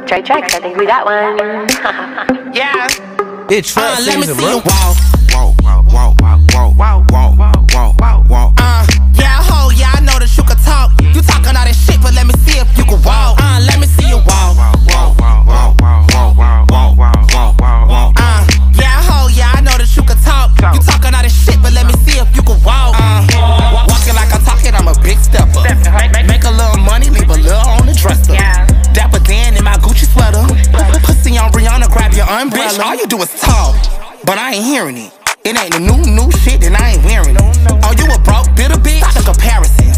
Trey tracks, I think we got one. Yeah. It's trap let me season, see bro. you walk. Yeah, ho, yeah, I know that you can talk. You talking all that shit, but let me see if you can walk. Let me see you walk. Yeah, ho, yeah, I know that you can talk. You talking all that shit, but let me see if you can walk. Walking like I'm talking, I'm a big stepper. Make a little money, leave a little on the dresser. Dapper Dan in my Gucci sweater. Pussy on Rihanna, grab your umbrella. Bitch, all you do is talk, but I ain't hearing it. It ain't the new shit, and I ain't wearing it. Oh, you a broke, bitter bitch? That's a comparison.